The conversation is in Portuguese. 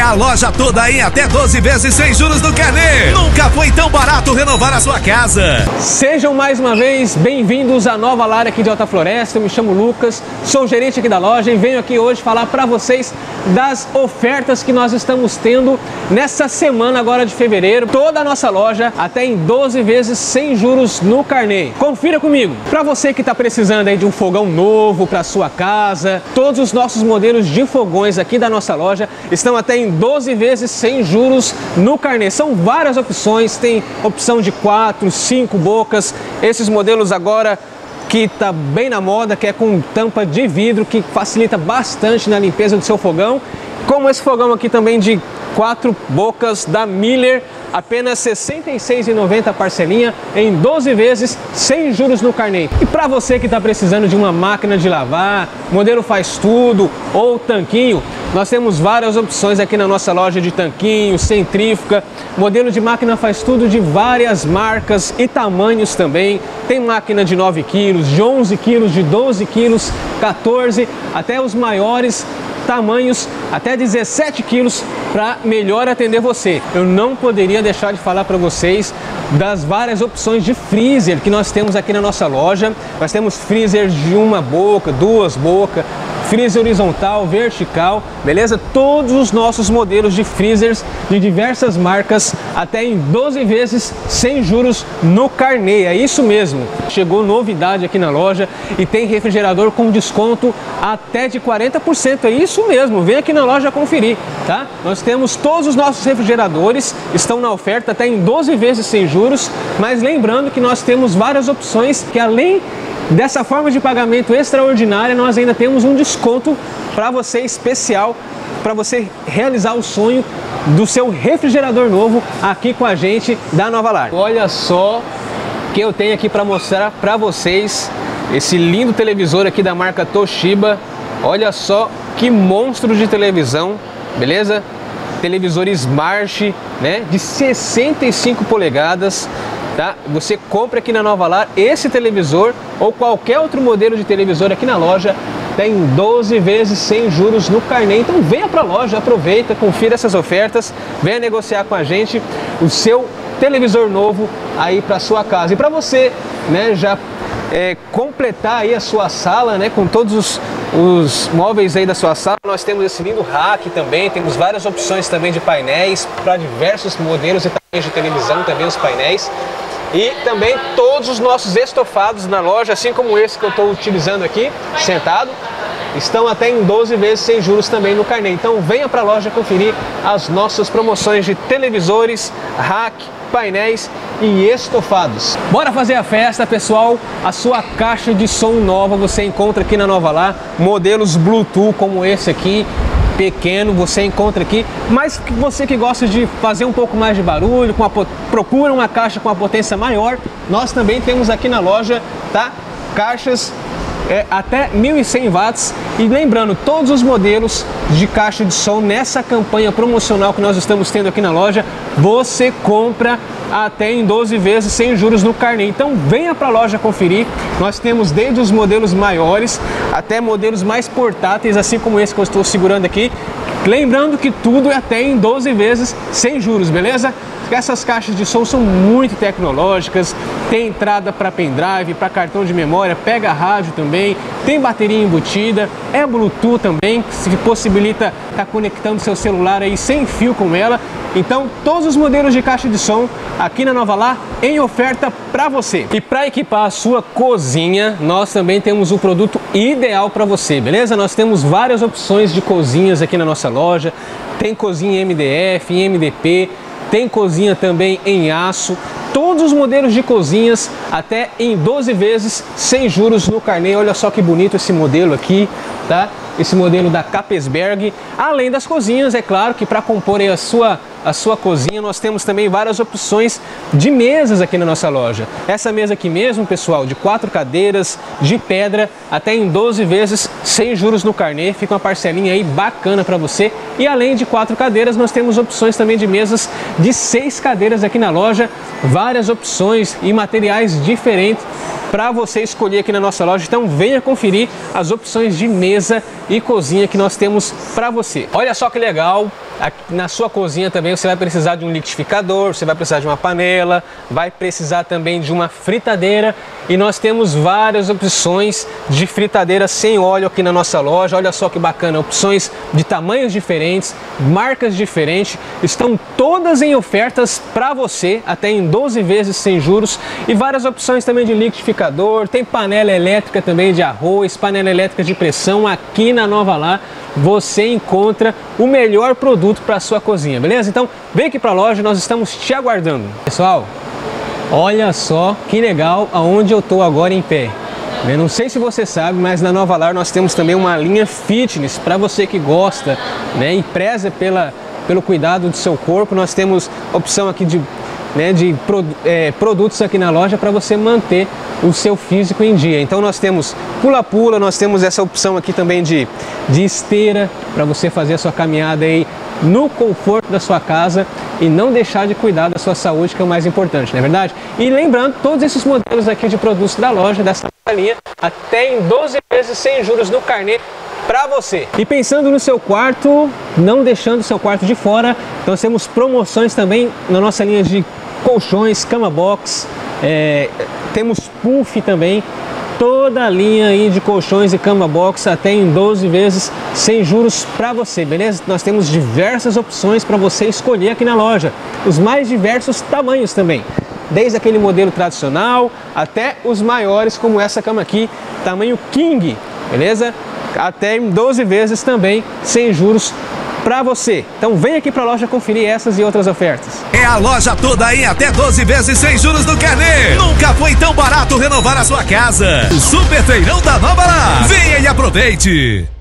a loja toda em até 12 vezes sem juros no carnê. Nunca foi tão barato renovar a sua casa. Sejam mais uma vez bem-vindos à nova Lar aqui de Alta Floresta. Eu me chamo Lucas, sou o gerente aqui da loja e venho aqui hoje falar para vocês das ofertas que nós estamos tendo nessa semana agora de fevereiro. Toda a nossa loja até em 12 vezes sem juros no carnê. Confira comigo. Para você que está precisando aí de um fogão novo para sua casa, todos os nossos modelos de fogões aqui da nossa loja estão até em 12 vezes sem juros no carnê. São várias opções, tem opção de 4, 5 bocas. Esses modelos agora que está bem na moda, que é com tampa de vidro, que facilita bastante na limpeza do seu fogão. Como esse fogão aqui também de 4 bocas da Miller, apenas R$ 66,90 a parcelinha em 12 vezes sem juros no carnê. E para você que está precisando de uma máquina de lavar, modelo faz tudo ou tanquinho, nós temos várias opções aqui na nossa loja de tanquinho, centrífuga, modelo de máquina faz tudo de várias marcas e tamanhos também. Tem máquina de 9 quilos, de 11 quilos, de 12 quilos, 14, até os maiores tamanhos até 17 quilos para melhor atender você. Eu não poderia deixar de falar para vocês das várias opções de freezer que nós temos aqui na nossa loja. Nós temos freezer de 1 boca, 2 bocas, freezer horizontal, vertical, beleza? Todos os nossos modelos de freezers de diversas marcas até em 12 vezes sem juros no carnê. É isso mesmo. Chegou novidade aqui na loja e tem refrigerador com desconto até de 40%. É isso mesmo. Vem aqui na loja conferir, tá? Nós temos todos os nossos refrigeradores, estão na oferta até em 12 vezes sem juros, mas lembrando que nós temos várias opções que além dessa forma de pagamento extraordinária, nós ainda temos um desconto para você especial, para você realizar o sonho do seu refrigerador novo aqui com a gente da Nova Lar. Olha só que eu tenho aqui para mostrar para vocês esse lindo televisor aqui da marca Toshiba. Olha só que monstro de televisão, beleza? Televisor Smart, né, de 65 polegadas. Tá? Você compra aqui na Nova Lar esse televisor ou qualquer outro modelo de televisor aqui na loja, tem 12 vezes sem juros no carnê. Então venha para a loja, aproveita, confira essas ofertas, venha negociar com a gente o seu televisor novo aí para sua casa. E para você, né, já completar aí a sua sala, né, com todos os móveis aí da sua sala, nós temos esse lindo rack também, temos várias opções também de painéis para diversos modelos e tamanhos de televisão, também os painéis. E também todos os nossos estofados na loja, assim como esse que eu estou utilizando aqui, sentado, estão até em 12 vezes sem juros também no carnê. Então venha para a loja conferir as nossas promoções de televisores, rack, painéis e estofados. Bora fazer a festa, pessoal. A sua caixa de som nova você encontra aqui na Nova Lar, modelos Bluetooth como esse aqui, pequeno, você encontra aqui, mas você que gosta de fazer um pouco mais de barulho, procura uma caixa com a potência maior, nós também temos aqui na loja, tá? Caixas até 1.100 watts. E lembrando, todos os modelos de caixa de som nessa campanha promocional que nós estamos tendo aqui na loja, você compra até em 12 vezes sem juros no carnê. Então venha para a loja conferir. Nós temos desde os modelos maiores até modelos mais portáteis, assim como esse que eu estou segurando aqui. Lembrando que tudo é até em 12 vezes sem juros, beleza? Essas caixas de som são muito tecnológicas, tem entrada para pendrive, para cartão de memória, pega rádio também, tem bateria embutida, é Bluetooth também, que possibilita estar conectando seu celular aí sem fio com ela. Então todos os modelos de caixa de som aqui na Nova Lar em oferta para você. E para equipar a sua cozinha, nós também temos o produto ideal para você, beleza? Nós temos várias opções de cozinhas aqui na nossa loja, tem cozinha em MDF, em MDP, tem cozinha também em aço, todos os modelos de cozinhas até em 12 vezes sem juros no carnê. Olha só que bonito esse modelo aqui, tá? Esse modelo da Capesberg. Além das cozinhas, é claro que para compor aí a sua cozinha, nós temos também várias opções de mesas aqui na nossa loja. Essa mesa aqui mesmo, pessoal, de 4 cadeiras, de pedra, até em 12 vezes sem juros no carnê. Fica uma parcelinha aí bacana para você. E além de 4 cadeiras, nós temos opções também de mesas de 6 cadeiras aqui na loja. Várias opções e materiais diferentes para você escolher aqui na nossa loja. Então venha conferir as opções de mesa e cozinha que nós temos para você. Olha só que legal, Na sua cozinha também você vai precisar de um liquidificador, você vai precisar de uma panela, vai precisar também de uma fritadeira, e nós temos várias opções de fritadeira sem óleo aqui na nossa loja. Olha só que bacana, opções de tamanhos diferentes, marcas diferentes, estão todas em ofertas para você, até em 12 vezes sem juros, e várias opções também de liquidificador, tem panela elétrica também de arroz, panela elétrica de pressão. Aqui na Nova Lar você encontra o melhor produto para a sua cozinha, beleza? Então vem aqui para a loja, nós estamos te aguardando. Pessoal, olha só que legal aonde eu tô agora em pé. Eu não sei se você sabe, mas na Nova Lar nós temos também uma linha fitness para você que gosta, né, e preza pelo cuidado do seu corpo. Nós temos opção aqui de produtos aqui na loja para você manter o seu físico em dia. Então nós temos pula-pula, nós temos essa opção aqui também de esteira para você fazer a sua caminhada aí no conforto da sua casa e não deixar de cuidar da sua saúde, que é o mais importante, não é verdade? E lembrando, todos esses modelos aqui de produtos da loja, dessa linha, até em 12 vezes sem juros no carnê para você. E pensando no seu quarto, não deixando o seu quarto de fora, nós temos promoções também na nossa linha de colchões, cama box, temos puff também, toda a linha aí de colchões e cama box até em 12 vezes sem juros para você, beleza? Nós temos diversas opções para você escolher aqui na loja, os mais diversos tamanhos também, desde aquele modelo tradicional até os maiores, como essa cama aqui, tamanho King, beleza? Até em 12 vezes também sem juros para você. Então vem aqui para a loja conferir essas e outras ofertas. É a loja toda em até 12 vezes sem juros no carnê. Nunca foi tão barato renovar a sua casa. O Super Feirão da Nova Lar. Venha e aproveite.